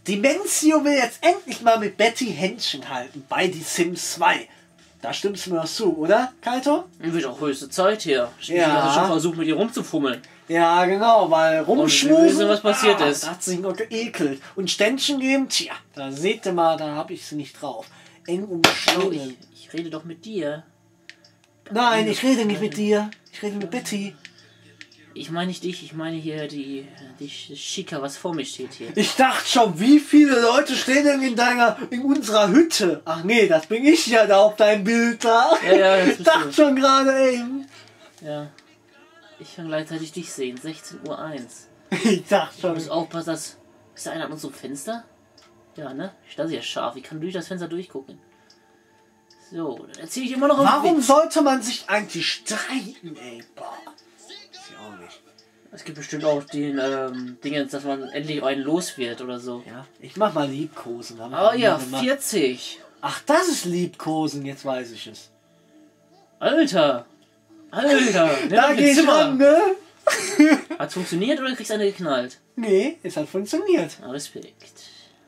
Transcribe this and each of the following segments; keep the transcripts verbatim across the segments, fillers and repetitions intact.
Dimensio will jetzt endlich mal mit Betty Händchen halten bei Die Sims zwei. Da stimmst du mir doch zu, oder, Kaito? Wird auch höchste Zeit hier. Ich Ja. habe schon versucht, mit ihr rumzufummeln. Ja, genau, weil rumschmusen, wissen, was passiert ist. Da hat sie sich noch geekelt. Und Ständchen geben, tja, da seht ihr mal, da habe ich sie nicht drauf. Eng Oh, umschlungen. ich, ich rede doch mit dir. Nein, ich rede nicht mit dir. Ich rede mit Betty. Ich meine nicht dich, ich meine hier die, die Chica, was vor mir steht hier. Ich dachte schon, wie viele Leute stehen denn in deiner, in unserer Hütte? Ach nee, das bin ich ja da auf deinem Bild da. Ja, ja, das ich bist dachte du. schon gerade eben. Ja. Ich kann gleichzeitig dich sehen. sechzehn Uhr eins. Ich dachte Ich schon. muss aufpassen, dass... Ist da einer an unserem Fenster? Ja, ne? Das ist ja scharf. Ich kann durch das Fenster durchgucken. So, dann erzähle ich immer noch... Warum Witz. sollte man sich eigentlich streiten, ey? Boah. Weiß ich auch nicht. Es gibt bestimmt auch den ähm, Dingens, dass man endlich einen los wird oder so. Ja, ich mach mal Liebkosen. haben wir Aber nie ja, gemacht. vierzig. Ach, das ist Liebkosen, jetzt weiß ich es. Alter! Alter! Nimm Da doch geh ein ich Zimmer. ran, ne? Hat's funktioniert oder kriegst du eine geknallt? Nee, es hat funktioniert. Ah, Respekt.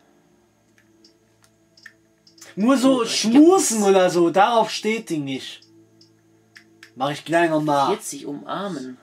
Nur so Oh, schmusen oder so, darauf steht die nicht. Mach ich gleich nochmal. vierzig umarmen.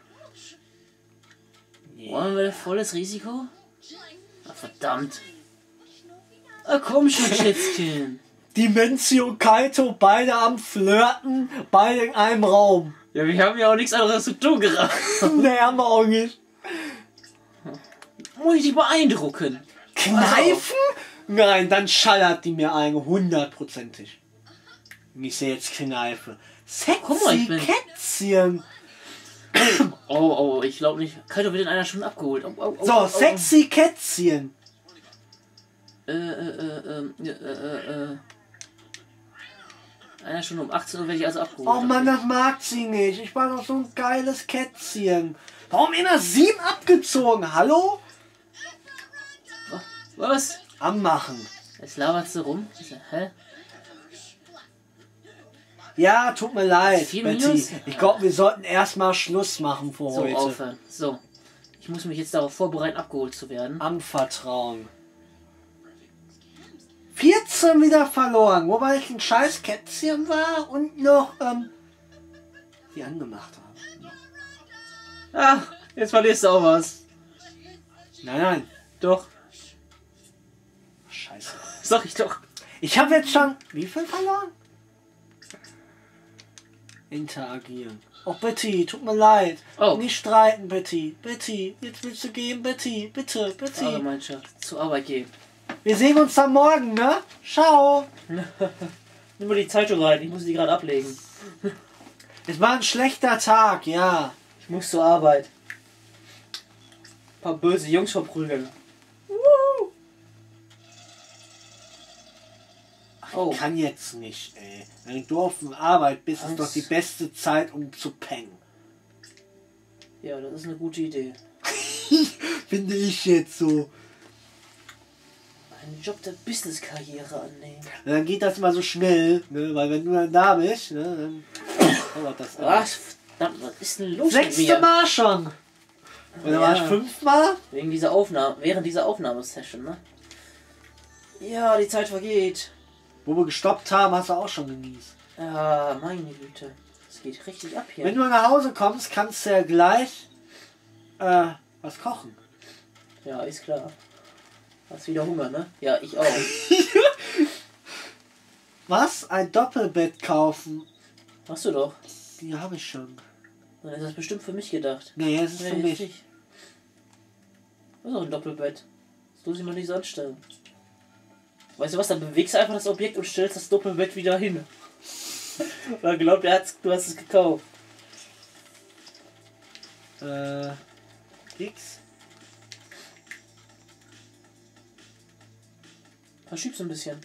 Wollen wir volles Risiko? Ah, verdammt. Ah, komm schon, Schätzchen. Dimensio, Kaito, beide am Flirten, beide in einem Raum. Ja, wir haben ja auch nichts anderes zu tun gerade. Nee, haben wir auch nicht. Muss ich dich beeindrucken? Kneifen? Nein, dann schallert die mir ein, hundertprozentig. Ich sehe jetzt Kneife. Sexy Guck mal, ich bin- Kätzchen. Oh, oh, ich glaube nicht. Kaito wird in einer Stunde abgeholt. Oh, oh, oh, So, oh, oh. sexy Kätzchen. Äh, äh, äh, äh, äh, äh. Einer Stunde um achtzehn Uhr werde ich also abgeholt. Oh Mann, das mag sie nicht. Ich war doch so ein geiles Kätzchen. Warum immer sieben abgezogen? Hallo? Was? Anmachen. Jetzt labert sie rum. Hä? Ja, tut mir leid, Vier Betty. Minus? Ich glaube, wir sollten erstmal Schluss machen für So, heute. aufhören. So. Ich muss mich jetzt darauf vorbereiten, abgeholt zu werden. Anvertrauen. vierzehn wieder verloren, wobei ich ein scheiß Kätzchen war und noch ähm, die angemacht habe. Ah, jetzt verlierst du auch was. Nein, nein. Doch. Scheiße. Sag ich doch. Ich habe jetzt schon... Wie viel verloren? Interagieren. Oh, Betty, tut mir leid. Oh. Nicht streiten, Betty. Betty, jetzt willst du gehen, Betty. Bitte, Betty. Also, mein Schatz, zur Arbeit gehen. Wir sehen uns dann morgen, ne? Ciao. Nimm mal die Zeitung rein, ich muss die gerade ablegen. Es war ein schlechter Tag, ja. Ich muss zur Arbeit. Ein paar böse Jungs verprügeln. Oh. Ich kann jetzt nicht, ey. Wenn du auf der Arbeit bist, ist Angst. doch die beste Zeit, um zu pennen. Ja, das ist eine gute Idee. Finde ich jetzt so. Einen Job der Business-Karriere annehmen. Und dann geht das mal so schnell, ne? Weil wenn du dann da bist, ne, dann dauert das. Was? Verdammt, was ist denn los mit Sechste mir? Mal schon. Oder Ja. war ich fünfmal? Wegen dieser Aufnahme, während dieser Aufnahmesession, ne? Ja, die Zeit vergeht. Wo wir gestoppt haben, hast du auch schon genießt. Ja, meine Güte. Das geht richtig ab hier. Wenn du nach Hause kommst, kannst du ja gleich äh, was kochen. Ja, ist klar. Hast wieder Hunger, ne? Ja, ich auch. Was? Ein Doppelbett kaufen? Hast du doch. Die habe ich schon. Dann ist das bestimmt für mich gedacht. Nee, es ist für Nee, mich. nicht. Das ist auch ein Doppelbett. Das muss ich mal nicht so anstellen. Weißt du was, dann bewegst du einfach das Objekt und stellst das Doppelbett wieder hin. Weil glaubt, er hat's, du hast es gekauft. Äh, X? Verschiebst ein bisschen.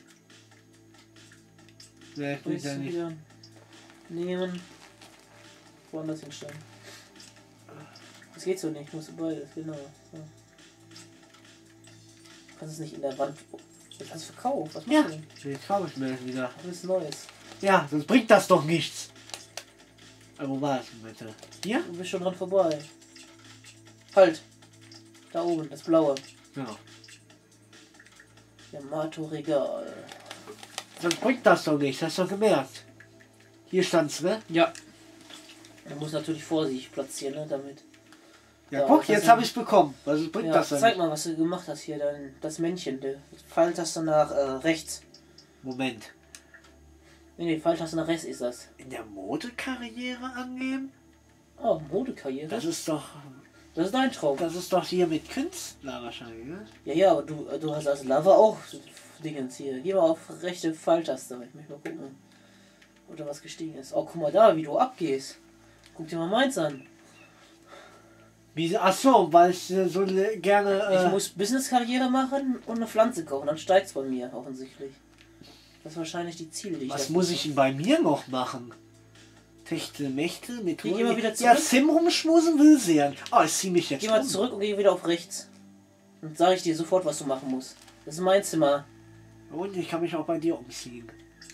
Nee, ich will ja nicht. Wieder nehmen. Woanders hinstellen. Das geht so nicht, musst du beides, genau. So. Du kannst es nicht in der Wand. Jetzt hast du verkauft. Was machst Ja, du denn? jetzt kaufe ich mir das wieder. Alles Neues. Ja, sonst bringt das doch nichts. Aber wo war es denn bitte? Hier? Du bist schon dran vorbei. Halt! Da oben, das blaue. Ja. Yamato-Regal. Dann bringt das doch nichts, hast du doch gemerkt. Hier stand's, ne? Ja. Man muss natürlich vorsichtig platzieren, ne, damit. Ja, Ja, guck, was jetzt ist habe denn- ich's bekommen. Was bringt Ja, das denn? zeig mal, was du gemacht hast hier, dein, das Männchen. Der Pfeiltaste nach äh, rechts. Moment. Nee, nee, Pfeiltaste nach rechts ist das. In der Modekarriere angeben? Oh, Modekarriere. Das ist doch. Das ist dein Traum. Das ist doch hier mit Künstler wahrscheinlich, ne? Ja, ja, aber du, du hast als Lover auch so Dingens hier. Geh mal auf rechte Pfeiltaste. Ich möchte mal gucken, ob da was gestiegen ist. Oh, guck mal da, wie du abgehst. Guck dir mal meins an. Wie, ach so, weil ich äh, so le- gerne. Äh, Ich muss Business-Karriere machen und eine Pflanze kochen. Dann steigt's bei mir offensichtlich. Das ist wahrscheinlich die Ziele, die ich was da- muss ich denn bei mir noch machen? Techte, Mächte, mit Geh mal wieder Ja, zurück. Sim rumschmusen will sehen. Oh, ich zieh mich jetzt Geh mal um. zurück und geh wieder auf rechts. Und sage ich dir sofort, was du machen musst. Das ist mein Zimmer. Und ich kann mich auch bei dir umziehen.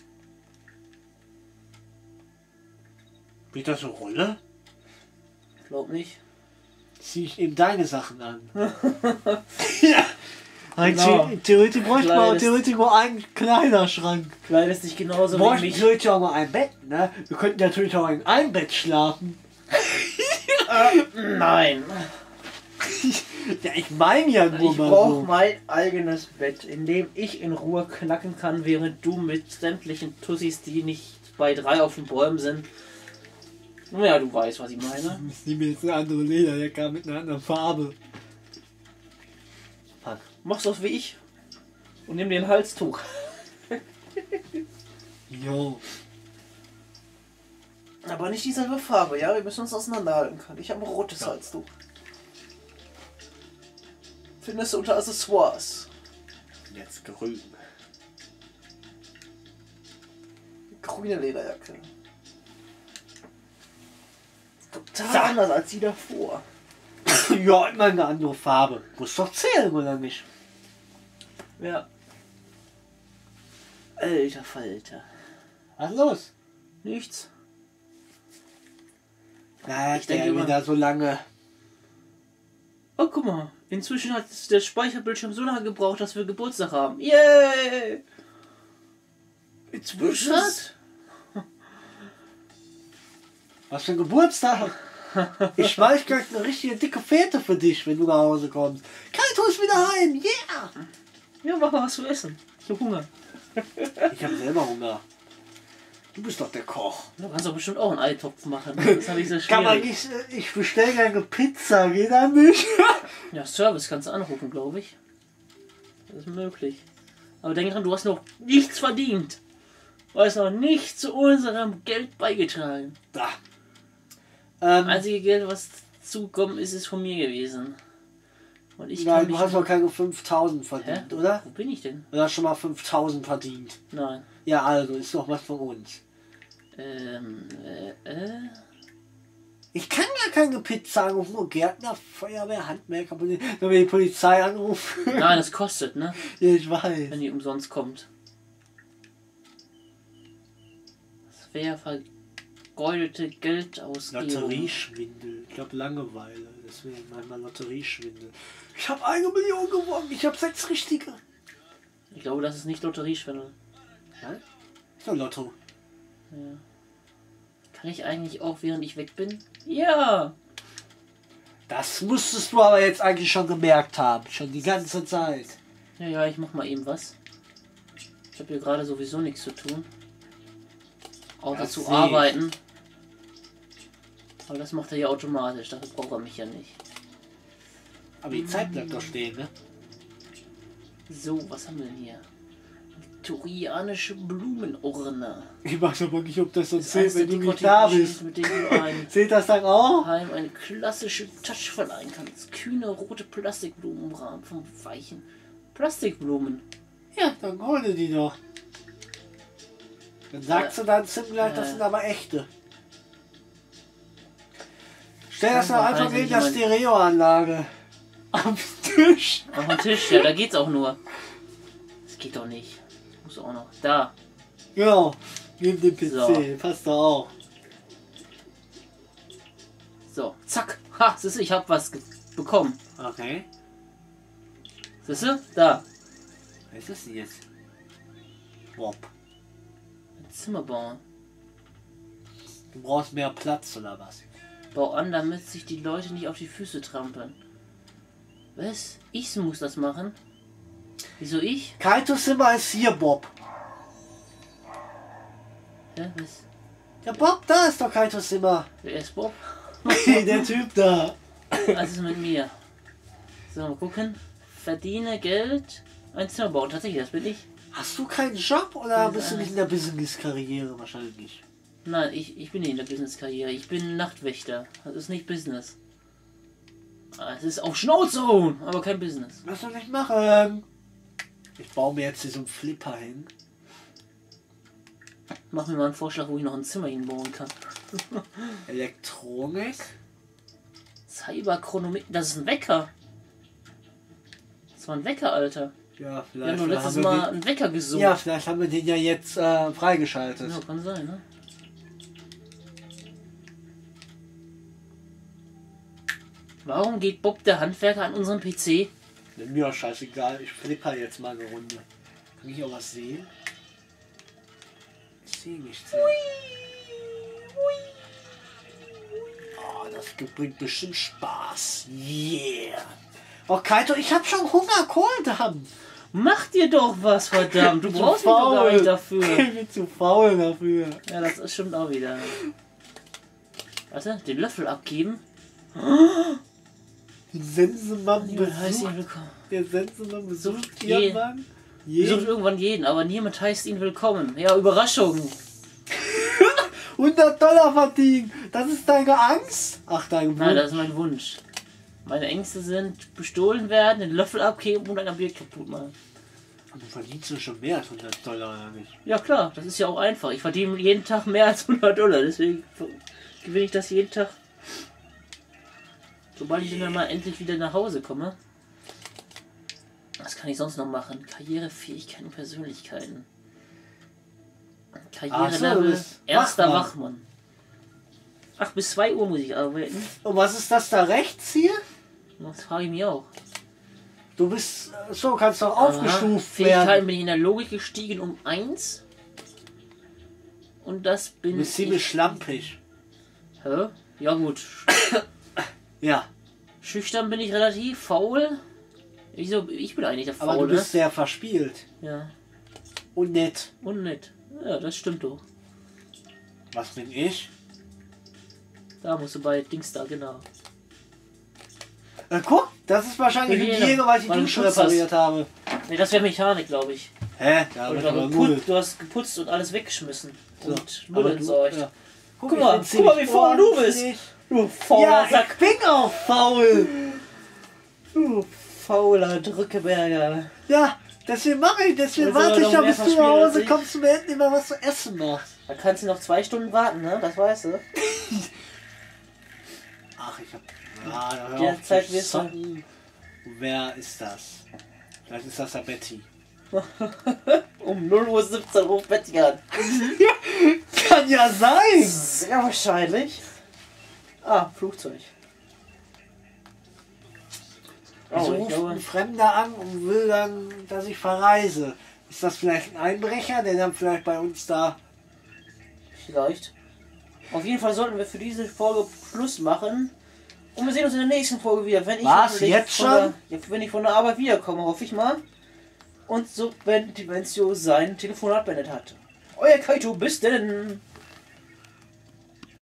Spielt das eine Rolle? Glaub nicht. Zieh ich eben deine Sachen an. Ja. Ein Genau. The- Theoretisch bräuchte man Kleines- theoretisch nur einen Kleiderschrank. Kleidest dich genauso Wir wie bräuchten mich. theoretisch auch mal ein Bett, ne? Wir könnten natürlich auch in einem Bett schlafen. Nein. Ja, ich meine ja nur Ich mal brauche so. mein eigenes Bett, in dem ich in Ruhe knacken kann, während du mit sämtlichen Tussis, die nicht bei drei auf den Bäumen sind. Naja, du weißt, was ich meine. Ich nehme jetzt eine andere Lederjacke mit einer anderen Farbe. Fuck. Machst das wie ich und nimm dir ein Halstuch. Jo. Aber nicht dieselbe Farbe, ja? Wir müssen uns auseinanderhalten können. Ich habe ein rotes Ja. Halstuch. Findest du unter Accessoires. Jetzt grün. Grüne Lederjacke. Total So. anders als die davor. Ja, immer eine andere Farbe. Muss doch zählen, oder nicht? Ja. Alter Falter. Was ist los? Nichts. Na, Ich ich denke denke immer- wieder so lange. Oh, guck mal. Inzwischen hat der Speicherbildschirm so lange gebraucht, dass wir Geburtstag haben. Yay! Inzwischen hat... Was für ein Geburtstag? Ich schmeiß gleich eine richtige dicke Fete für dich, wenn du nach Hause kommst. Kaito ist wieder heim, yeah! Ja, mach mal was zu essen. Ich hab Hunger. Ich habe selber Hunger. Du bist doch der Koch. Du kannst doch bestimmt auch einen Eintopf machen. Das habe ich sehr Kann man schwierig. nicht, äh, ich bestelle gerne Pizza, geht das nicht? Ja, Service kannst du anrufen, glaube ich. Das ist möglich. Aber denk dran, du hast noch nichts verdient. Du hast noch nicht zu unserem Geld beigetragen. Da. Ähm, Das einzige Geld, was zugekommen ist, ist von mir gewesen. Und ich nein, kann du mich... hast noch keine fünftausend Hä? verdient, oder? Wo bin ich denn? Du hast schon mal fünftausend verdient. Nein. Ja, also, ist doch was von uns. Ähm, äh, äh... Ich kann ja keine Pizza anrufen und Gärtner, Feuerwehr, Handwerker, Poli- wenn wir die Polizei anrufen. Nein, das kostet, ne? Ja, ich weiß. Wenn die umsonst kommt. Das wäre vergeudete Geldausgebung. Lotterieschwindel. Ich glaube Langeweile. Deswegen manchmal Lotterieschwindel. Ich habe eine Million gewonnen. Ich habe sechs richtige. Ich glaube, das ist nicht Lotterieschwindel. Ja? Ist doch Lotto. Ja. Kann ich eigentlich auch, während ich weg bin? Ja! Das musstest du aber jetzt eigentlich schon gemerkt haben. Schon die ganze Zeit. Ja, ja, ich mach mal eben was. Ich habe hier gerade sowieso nichts zu tun. Außer Das zu sehe ich. arbeiten. Aber das macht er ja automatisch, dafür braucht er mich ja nicht. Aber die Zeit bleibt doch stehen, ne? So, was haben wir denn hier? Viktorianische Blumenurne. Ich weiß aber nicht, ob das so Das zählt, heißt, der wenn du nicht dekorative da Geschichte, bist. mit dem du ein Zählt das dann auch? Heim eine klassische Touch verleihen kannst. Kühne rote Plastikblumen im Rahmen von weichen Plastikblumen. Ja, dann hol dir die doch. Dann sagst du dann Sim gleich, das Äh. sind aber echte. Stell das doch Ja, einfach weiß neben nicht, der jemand- Stereoanlage. Am Tisch. Auf dem Tisch, ja, da geht's auch nur. Das geht doch nicht. Muss auch noch. Da. Genau. Neben dem P C. So. Passt doch auch. So, zack. Ha, siehst du, ich hab was ge- bekommen. Okay. Siehst du? Da. Was ist das denn jetzt? Bob. Ein Zimmer bauen. Du brauchst mehr Platz oder was? Bau an, damit sich die Leute nicht auf die Füße trampeln. Was? Ich muss das machen? Wieso ich? Kaito Zimmer ist hier, Bob. Ja, was? Ja, Bob, da ist doch Kaitos Zimmer. Wer ist Bob? Der Typ da. Was ist mit mir? So, mal gucken. Verdiene Geld. Ein Zimmer bauen. Tatsächlich, das bin ich. Hast du keinen Job oder bist du nicht in der Business-Karriere? Wahrscheinlich nicht. Nein, ich, ich bin nicht in der Business-Karriere. Ich bin Nachtwächter. Das ist nicht Business. Ah, es ist auf Schnauze hauen, aber kein Business. Was soll ich machen? Ich baue mir jetzt hier so einen Flipper hin. Mach mir mal einen Vorschlag, wo ich noch ein Zimmer hinbauen kann. Elektronik. Cyberchronomie. Das ist ein Wecker. Das war ein Wecker, Alter. Ja, Wir vielleicht haben nur letztes haben wir Mal den, einen Wecker gesucht. ja, vielleicht haben wir den ja jetzt äh, freigeschaltet. Ja, kann sein, ne? Warum geht Bob der Handwerker an unserem P C? Mir auch scheißegal, ich flipper jetzt mal eine Runde. Kann ich auch was sehen? Ich sehe nichts. Oh, das bringt bestimmt Spaß. Yeah. Oh, Kaito, ich hab schon Hunger, Kohldampf. Mach dir doch was, verdammt. Du Ich bin brauchst zu mich doch gar faul. nicht dafür. Ich bin zu faul dafür. Ja, das ist stimmt auch wieder. Warte, den Löffel abgeben. Sensenmann Niemand heißt ihn besucht. willkommen. Der Sensenmann besucht Je- irgendwann. Besucht Jeden. irgendwann jeden, aber niemand heißt ihn willkommen. Ja, Überraschung. hundert Dollar verdienen. Das ist deine Angst? Ach, dein Nein, Wunsch. das ist mein Wunsch. Meine Ängste sind bestohlen werden, den Löffel abgeben und ein Objekt kaputt machen. Du verdienst ja schon mehr als hundert Dollar, oder nicht? Ja klar, das ist ja auch einfach. Ich verdiene jeden Tag mehr als hundert Dollar, deswegen gewinne ich das jeden Tag. Sobald ich dann mal endlich wieder nach Hause komme. Was kann ich sonst noch machen? Karriere, Fähigkeiten und Persönlichkeiten. Ach so, du Karrierelevel, bist erster Wachmann. Wachmann. Ach, bis zwei Uhr muss ich arbeiten. Und was ist das da rechts hier? Das frage ich mich auch. Du bist, äh, so kannst doch Aha, aufgestuft Fähigkeiten werden. bin ich in der Logik gestiegen um eins. Und das bin Du bist ich. ziemlich schlampig. Hä? Ja gut. Ja, Schüchtern bin ich relativ, faul. Wieso? Ich bin eigentlich der aber Faule. du bist sehr verspielt. Ja. Und nett. Und nett. Ja, das stimmt doch. Was bin ich? Da musst du bei Dings da, genau. Äh, guck, das ist wahrscheinlich Hygiene, Hygiene, weil ich die weil du Dusche putzt repariert habe. Ne, das wäre Mechanik, glaube ich. Hä? Ja, Oder aber du, null. geputzt, du hast geputzt und alles weggeschmissen. So, Und aber Müll du- entsorgt. ja. Guck mal, ich bin guck mal, ziemlich wie faul du bist. ordentlich. Du fauler Ja, Sack. ich bin auch faul. Du fauler Drückeberger. Ja, deswegen mache ich, deswegen Also, warte ich noch ja, mehr bis du nach verspielt als Hause ich. kommst und mir endlich mal was zu essen machst. Da kannst du noch zwei Stunden warten, ne? Das weißt du. Ach, ich hab... Ja, da hör Der auf Zeit zu wirst du- zocken. Wer ist das? Vielleicht ist das ja Betty. Um null Uhr siebzehn ruft Betty an. Kann ja sein! Sehr wahrscheinlich. Ah, Flugzeug. Wieso Oh, ich ruft glaube, ein Fremder an und will dann, dass ich verreise? Ist das vielleicht ein Einbrecher, der dann vielleicht bei uns da... vielleicht. Auf jeden Fall sollten wir für diese Folge Schluss machen. Und wir sehen uns in der nächsten Folge wieder. Wenn ich Was, hoffentlich jetzt von schon? Der, ja, wenn ich von der Arbeit wiederkomme, hoffe ich mal. Und so, wenn Dimensio sein Telefonat beendet hat. Euer Kaito, bis denn.